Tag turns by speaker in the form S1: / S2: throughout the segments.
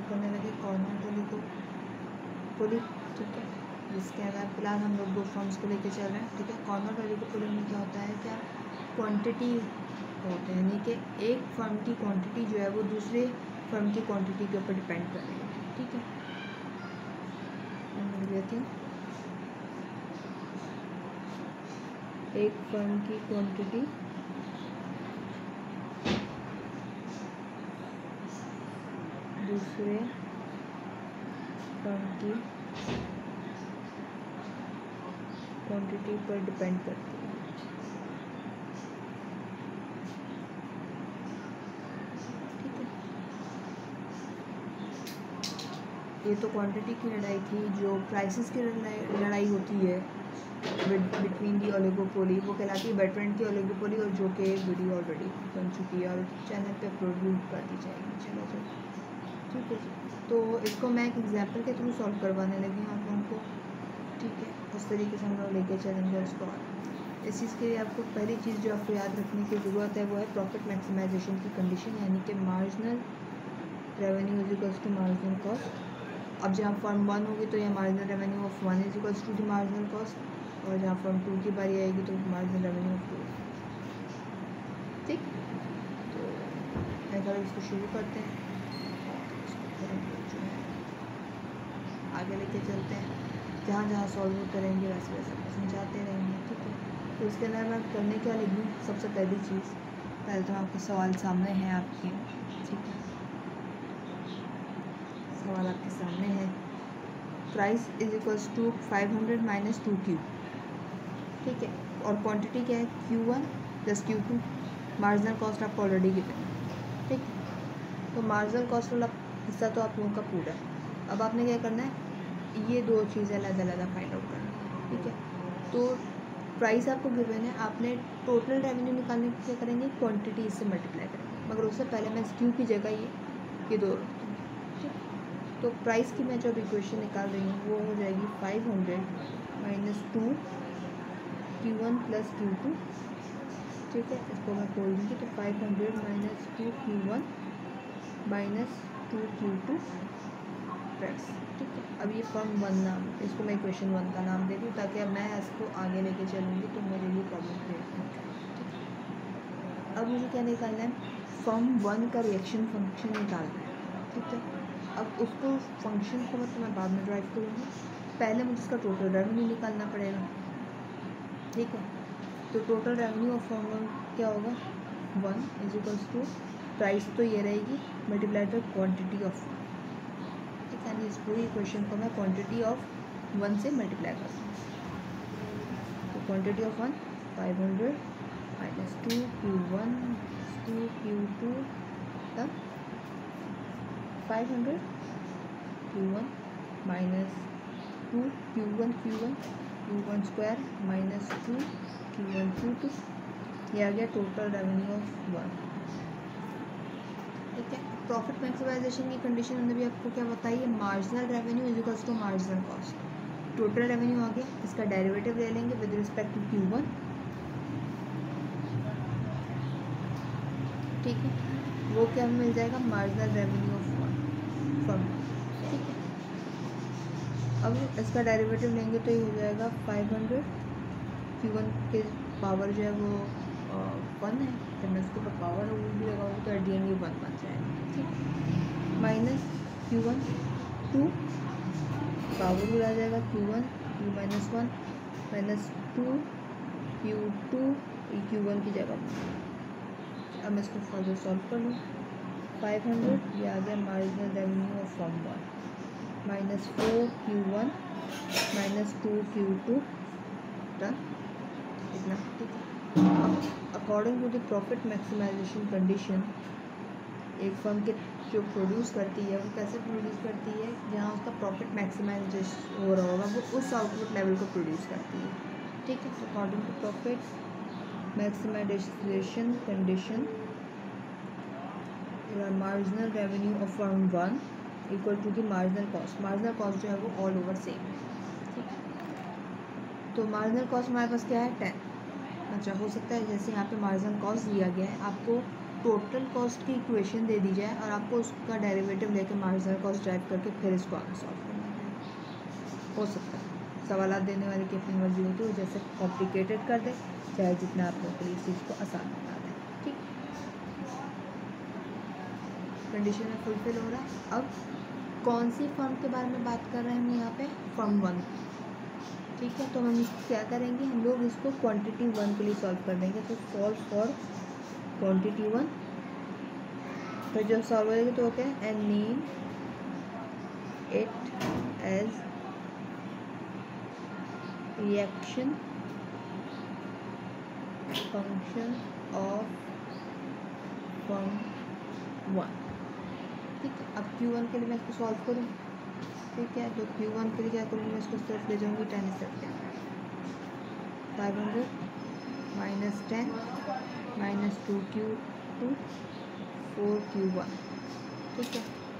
S1: करने लगे corner oligopoly, ठीक है, जिसके अंदर फिलहाल हम लोग 2 फर्म्स को लेके चल रहे हैं, ठीक है। कॉर्नर ओलिगोपोली में क्या होता है, क्या क्वांटिटी होते हैं, यानी कि एक फर्म की क्वांटिटी जो है वो दूसरे फर्म की क्वांटिटी के ऊपर डिपेंड कर रही है, ठीक है। एक फर्म की क्वांटिटी दूसरे फर्म की क्वांटिटी पर डिपेंड करती है, ठीक है। ये तो क्वांटिटी की लड़ाई थी। जो प्राइसेस की लड़ाई होती है बिटवीन दी ओलिगोपोली, वो कहलाती है बेटरमेंट की ओलिगोपोली, और जो कि वीडियो ऑलरेडी बन चुकी है और चैनल पे अपलोड भी कर दी जाएगी। चलो ठीक है जी। तो इसको मैं एक एग्जांपल के थ्रू सॉल्व करवाने लगी हूँ आप लोगों को, ठीक है। उस तरीके से हम लोग लेके चलेंगे उसको। इस चीज़ के लिए आपको पहली चीज़ जो आपको याद रखने की ज़रूरत है वो है प्रॉफिट मैक्सिमाइजेशन की कंडीशन, यानी कि marginal revenue is equals to marginal cost. अब जहाँ फर्म 1 होगी तो यह marginal revenue of 1 is equals to the marginal cost, और जहाँ फर्म 2 की बारी आएगी तो मार्जिनल रेवेन्यू ऑफ 2, ठीक। तो ऐसा इसको शुरू करते हैं, जो है आगे लेके चलते हैं, जहाँ जहाँ सॉल्व करेंगे वैसे वैसे समझाते रहेंगे, ठीक है। तो इसके अंदर मैं करने क्या लगी, सबसे पहली चीज़, पहले तो आपके सवाल सामने हैं आपके, ठीक है। सवाल आपके सामने है, price is equals to 500 minus 2Q, ठीक है। और क्वांटिटी क्या है, Q1 plus Q2। Marginal cost आपको ऑलरेडी गिवन है, ठीक है। तो मार्जिनल कॉस्ट वाला हिस्सा तो आप लोगों का पूरा है। अब आपने क्या करना है, ये 2 चीज़ें अलग फाइंड आउट करना है, ठीक है। तो प्राइस आपको गिवन है, आपने टोटल रेवेन्यू निकालने के क्या करेंगे, क्वांटिटी इससे मल्टीप्लाई करेंगे, मगर उससे पहले मैं Q की जगह ये 2 रखूँगी, ठीक। तो प्राइस की मैं जो अब इक्वेशन निकाल रही हूँ वो हो जाएगी 500 माइनस 2 Q1 प्लस Q2, ठीक है। इसको मैं बोल दूँगी तो 500 minus 2 Q1 minus 2 Q2 price, ठीक है। अब ये फर्म 1 नाम, इसको मैं इक्वेशन 1 का नाम दे दूँ ताकि अब मैं इसको आगे लेके चलूँगी तो मेरे लिए प्रॉब्लम क्रिएट नहीं करेगी, ठीक है। अब मुझे क्या निकालना है, फर्म 1 का रिएक्शन फंक्शन निकालना है, ठीक है। अब उसको फंक्शन को मैं बाद में ड्राइव करूँगी, पहले मुझे इसका टोटल रेवेन्यू निकालना पड़ेगा, ठीक है। तो टोटल रेवेन्यू ऑफ फर्म 1 क्या होगा, 1 इज इक्वल्स टू प्राइस तो ये रहेगी मल्टीप्लाइड बाई क्वांटिटी ऑफ 1, ठीक है। इस पूरी इक्वेशन को मैं क्वांटिटी ऑफ 1 से मल्टीप्लाई करता हूँ। तो quantity of 1 500 minus 2 Q1 2 Q2 तब 500 Q1 minus 2 Q1 square minus 2 Q1 Q2, ये आ गया टोटल रेवेन्यू ऑफ 1, ठीक है। प्रॉफिट मैक्सिमाइजेशन की कंडीशन हमने भी आपको क्या बताई है, marginal revenue is equals to marginal cost. Total revenue आ गया, इसका डेरिवेटिव ले लेंगे विद रिस्पेक्ट टू Q1, ठीक है। वो क्या मिल जाएगा, मार्जिनल रेवेन्यू ऑफ 1 फर्म, ठीक है। अब इसका डेरिवेटिव लेंगे तो ये हो जाएगा 500 Q1 के पावर जो है वो 1 है, जब मैं इसके ऊपर पावर भी लगाऊंगी तो एट दी एंड ये 1 बन जाएगा, ठीक। माइनस Q1 2 पावर भी आ जाएगा Q1 Q minus 1 minus 2 Q2 Q1 की जगह। अब मैं इसको फर्दर सॉल्व कर लूँ, 500 ये आ गया marginal revenue of firm 1 minus 4 Q1 minus 2 Q2 done, इतना, ठीक है। According to the profit maximisation condition, एक फर्म के जो प्रोड्यूस करती है वो कैसे प्रोड्यूस करती है, जहाँ उसका प्रॉफिट मैक्सिमाइजेशन हो रहा होगा वो उस आउटपुट लेवल को प्रोड्यूस करती है, ठीक है। तो according to profit maximisation condition, marginal revenue of firm 1 equal to the marginal cost जो है वो ऑल ओवर सेम है, ठीक है। तो मार्जिनल कॉस्ट हमारे पास क्या है 10। अच्छा, हो सकता है जैसे यहाँ पे मार्जिनल कॉस्ट दिया गया है, आपको टोटल कॉस्ट की इक्वेशन दे दी जाए और आपको उसका डेरिवेटिव लेके मार्जिनल कॉस्ट ड्राइव करके फिर इसको आगे सॉल्व करना है। हो सकता है सवाल देने वाले की अपनी मर्जी होती है, वो जैसे कॉम्प्लिकेटेड कर दे चाहे जितना आप लोगों के लिए इस चीज़ को आसान बना दें। ठीक, कंडीशन में फुलफिल हो रहा है। अब कौन सी फर्म के बारे में बात कर रहे हैं हम यहाँ पे? फर्म 1। ठीक है, तो हम इसको क्या करेंगे, हम लोग इसको क्वांटिटी 1 के लिए सॉल्व कर देंगे। तो सॉल्व फॉर क्वांटिटी 1, तो जब सॉल्व हो जाएगी तो क्या है, and name it as reaction function of firm 1। ठीक है, अब Q1 के लिए मैं इसको सॉल्व करूँ। ठीक है, तो Q1 के लिए क्या करूँगी, मैं इसको सिर्फ ले जाऊँगी 10 second, 500 minus 10 minus 2Q2 4Q1। ठीक है,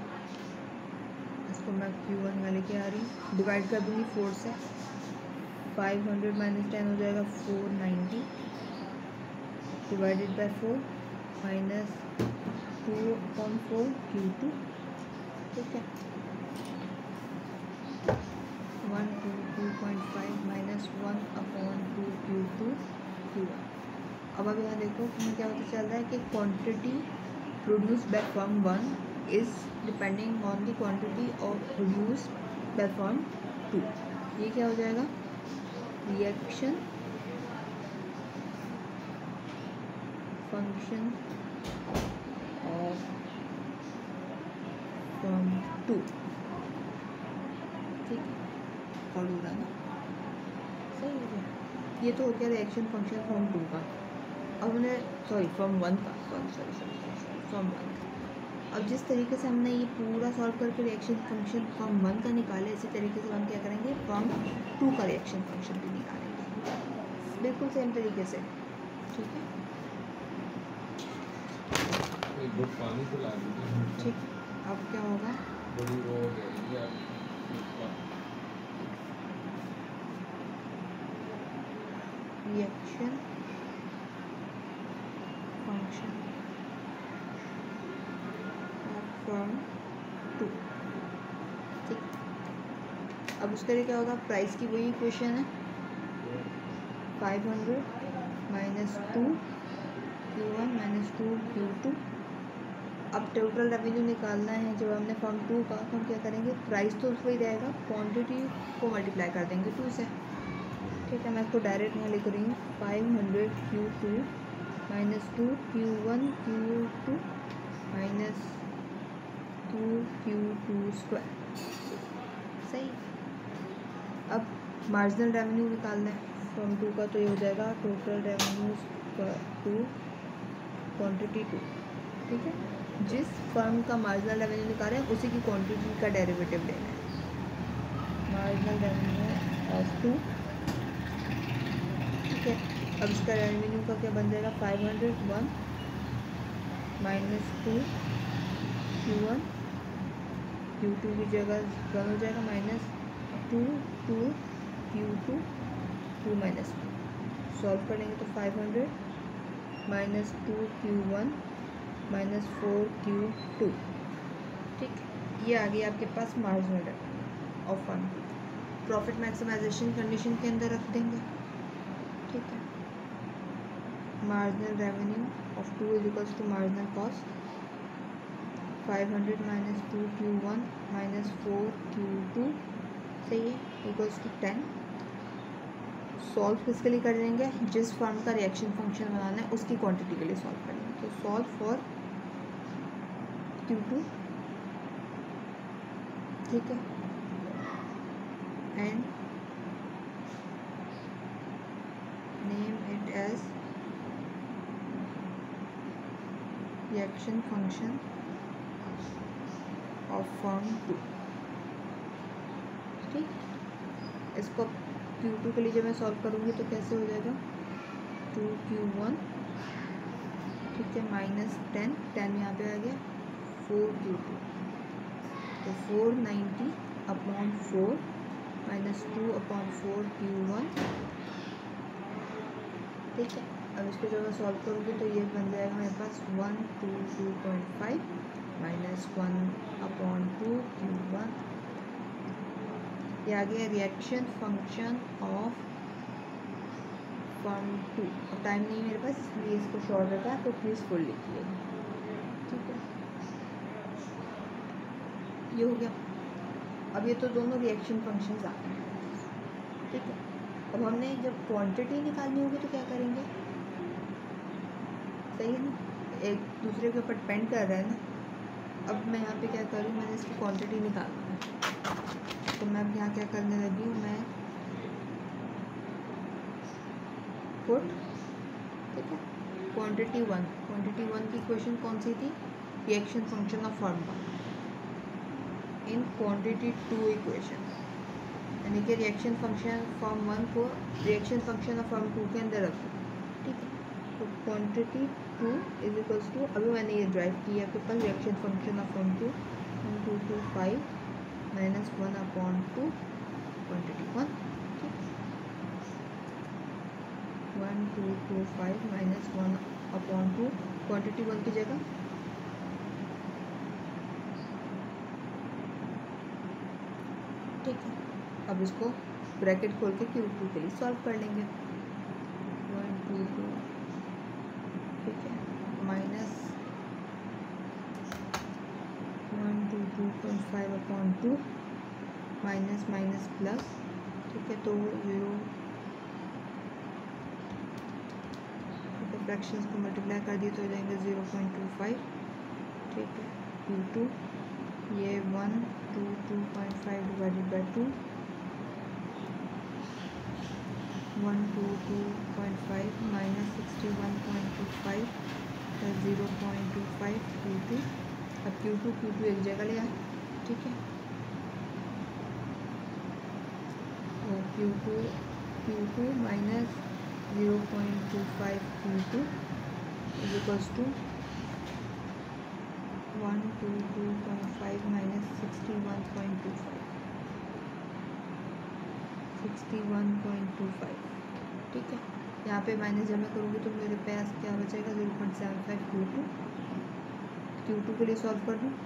S1: इसको मैं Q1 में लेके आ रही हूँ, डिवाइड कर दूँगी 4 से। 500 माइनस 10 हो जाएगा 490 डिवाइडेड बाय 4 माइनस 2/4 Q2। ठीक है, 122.5 माइनस 1/2 Q2 Q1। अब यहाँ देखो हमें क्या पता चल रहा है कि quantity produce by firm 1 is depending on the quantity of produce by firm 2। ये क्या हो जाएगा, रिएक्शन फंक्शन ऑफ फर्म 2। ठीक है, और हो रहा ना, सही हो गया। ये तो हो गया रिएक्शन फंक्शन फॉर्म 2 का। अब हमने फॉर्म 1 का, सॉरी फॉर्म 1 का। अब जिस तरीके से हमने ये पूरा सॉल्व करके रिएक्शन फंक्शन फॉर्म 1 का निकाले, इसी तरीके से हम क्या करेंगे, फॉर्म 2 का रिएक्शन फंक्शन भी निकालेंगे, बिल्कुल सेम तरीके से। ठीक है,
S2: पानी पिला दीजिए।
S1: ठीक, अब क्या होगा,
S2: बड़ी वो हो गई है
S1: रिएक्शन फंक्शन फॉर्म 2। ठीक, अब उसके लिए क्या होगा, प्राइस की वही इक्वेशन है, 500 माइनस 2Q1 माइनस 2Q2। अब टोटल रेवेन्यू निकालना है जब हमने फॉर्म 2 का, तो हम क्या करेंगे, प्राइस तो वही रहेगा, क्वांटिटी को मल्टीप्लाई कर देंगे 2 से। ठीक है, मैं इसको डायरेक्ट यहाँ लिख रही हूँ, 500 Q2 minus 2Q1 Q2 minus 2Q2 square. सही, अब मार्जिनल रेवेन्यू निकालना है फॉर्म 2 का, तो ये हो जाएगा टोटल रेवेन्यू टू क्वांटिटी 2। ठीक है, जिस फर्म का मार्जिनल रेवेन्यू निकाले हैं उसी की क्वांटिटी का डेरिवेटिव लेना है, मार्जिनल रेवेन्यू ऑफ 2। ठीक है, अब इसका रेवेन्यू का क्या बन जाएगा, 501 माइनस 2Q1 Q2 की जगह 1 हो जाएगा, माइनस 2Q2 2 माइनस 1। सॉल्व करेंगे तो 500 माइनस 2Q1 माइनस 4Q2। ठीक, ये आ गई आपके पास marginal revenue of firm. Profit maximisation condition के अंदर रख देंगे। ठीक है, marginal revenue of 2 is equals to marginal cost, 500 minus 2Q1 minus 4Q2, सही है, इक्वल्स टू 10। सॉल्व किसके लिए कर देंगे, जिस फर्म का रिएक्शन फंक्शन बनाना है उसकी क्वांटिटी के लिए सॉल्व करेंगे। तो सॉल्व फॉर Q2। ठीक है, and name it as reaction function of firm 2। ठीक, इसको Q2 के लिए जब मैं सॉल्व करूँगी तो कैसे हो जाएगा, 2Q1, ठीक है, माइनस 10 यहाँ पे आ गया, 4Q2, तो 490 अपॉन 4 माइनस 2/4 Q1। ठीक है, अब इसको जब मैं सॉल्व करूँगी तो ये बन जाएगा मेरे पास 122.5 माइनस 1/2 Q1। ये आ गया रिएक्शन फंक्शन ऑफ फॉर्म 2। अब टाइम नहीं है मेरे पास इसलिए इसको शॉर्ट रखा है, तो प्लीज़ फुल लिखिएगा, ठीक है। ये हो गया। अब ये तो दोनों रिएक्शन फंक्शंस आ गए, ठीक है। अब हमने जब क्वांटिटी निकालनी होगी तो क्या करेंगे, सही है ना, एक दूसरे के ऊपर डिपेंड कर रहा है ना। अब मैं यहाँ पे क्या करूँ, मैंने इसकी क्वांटिटी निकालना है, तो मैं अब यहाँ क्या करने लगी हूँ, मैं पुट, ठीक है, क्वांटिटी वन की इक्वेशन कौन सी थी, reaction function of form 1 in quantity 2 equation, यानी कि रिएक्शन फंक्शन फॉर्म 1 को रिएक्शन फंक्शन ऑफ फॉर्म 2 के अंदर रखो, ठीक है। तो क्वांटिटी 2 इज इक्वल्स टू, अभी मैंने ये ड्राइव किया आपके पास reaction function of form 2 1225 minus 1/2 quantity 1, ठीक, 1225 माइनस 1/2 क्वांटिटी 1 की जगह ठीक है। अब इसको ब्रैकेट खोल के Q2 के लिए सॉल्व कर लेंगे। 122 ठीक है माइनस 122.5/2 माइनस माइनस प्लस, ठीक है, तो 0 फ्रैक्शंस को मल्टीप्लाई कर दिए तो हो जाएंगे 0.25, ठीक है। Q2 ये 122.5 divided by 2 122.5 minus 61.25 plus 0.25 Q2। अब Q2 एक जगह ले आए, ठीक है, तो Q2 minus 0.25 Q2 is equals to 122.5 minus 61.25, ठीक है। यहाँ पे माइनस जब मैं करूँगी तो मेरे पास क्या बचेगा 0.75 Q2 के लिए सॉल्व कर दूँ,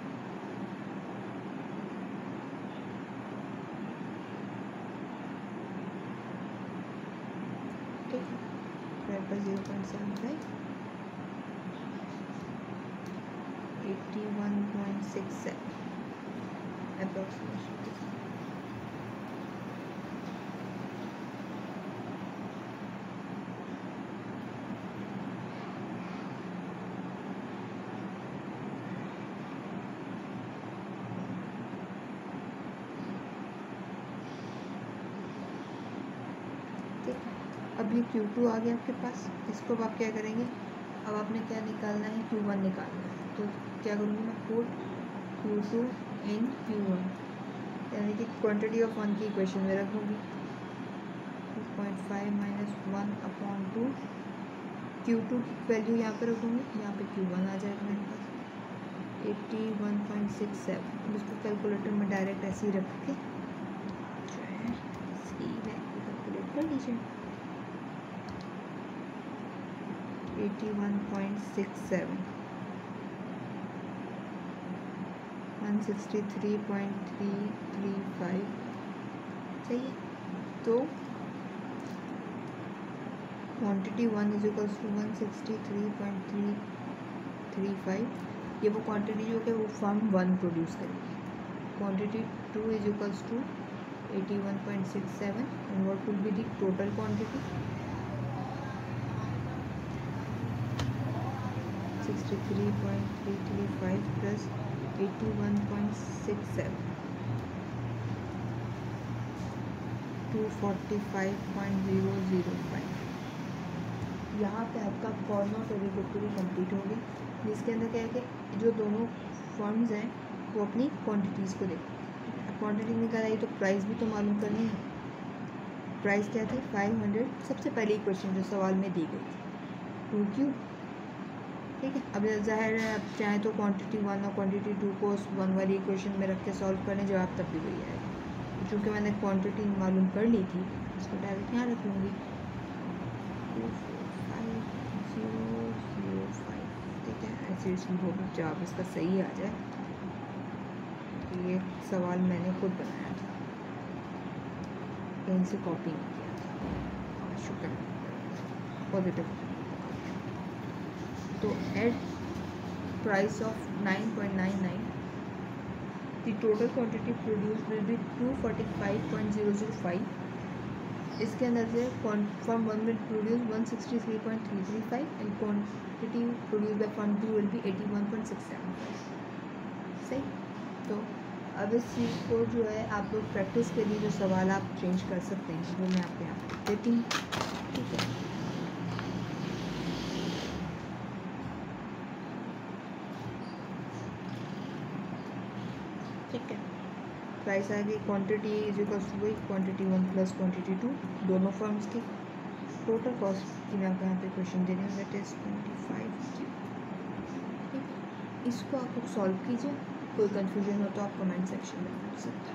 S1: ठीक है, मेरे पास 0.75 81.67 अप्रोक्सीमेशन। अब ये Q2 आ गया आपके पास, इसको अब आप क्या करेंगे, अब आपने क्या निकालना है, Q1 निकालना है। तो क्या करूँगी मैं, पुट Q2 इन Q1, यानी कि क्वांटिटी ऑफ 1 की इक्वेशन में रखूँगी 2.5 माइनस 1/2 Q2 की वैल्यू यहाँ पर रखूँगी, यहाँ पे Q1 आ जाएगा मेरे पास 81.67। अब इसको कैलकुलेटर में डायरेक्ट ऐसे ही रख के जो है इसकी वैल्यू कैलकुलेट कर लीजिए। 81.67 163.335 सही है। तो क्वांटिटी 1 इज इक्वल्स टू 163.335, ये वो क्वांटिटी जो कि वो फॉर्म 1 प्रोड्यूस करेगी। Quantity 2 is equals to 81.67 and what will be the total quantity 63.335 plus 81.67 245.005। यहाँ पे आपका कॉर्नर डेरिवेटिव कंप्लीट हो गया, जिसके अंदर क्या है कि जो दोनों फॉर्म्स हैं वो अपनी क्वांटिटीज़ को देखो। क्वांटिटी निकाल आई तो प्राइस भी तो मालूम करनी है। प्राइस क्या थी 500, सबसे पहली इक्वेशन जो सवाल में दी गई थी 2Q, ठीक है। अब जाहिर है आप चाहें तो क्वांटिटी 1 और क्वांटिटी 2 को उस 1 वाली इक्वेशन में रख के सॉल्व करने, जवाब तब भी वही आएगा। चूँकि मैंने क्वांटिटी मालूम कर ली थी, इसको डायरेक्ट यहाँ रख लूँगी 245 सीरियसली होप जवाब इसका सही आ जाए। ये सवाल मैंने खुद बनाया था, कहीं से कॉपी नहीं किया था। शुक्र पॉजिटिव। तो at price of 9.99 the total quantity produced will be 245.005. इसके अंदर से firm 1 will produce 163.335 and quantity produced by firm 2 will be 81.675. सही। तो अब इस चीज़ को जो है आप लोग प्रैक्टिस के लिए जो सवाल आप चेंज कर सकते हैं वो मैं आपको यहाँ पे देती हूँ, ठीक है। ठीक है, प्राइस आ गई, क्वांटिटी इज इक्वल टू वही क्वांटिटी 1 प्लस क्वांटिटी 2 दोनों फर्म्स की। टोटल कॉस्ट की मैं आपको यहाँ पे क्वेश्चन दे रही हूँ, दैट इज 25। ठीक, इसको आप लोग सॉल्व कीजिए, कोई कन्फ्यूजन हो तो आप कमेंट सेक्शन में पूछ सकते हैं।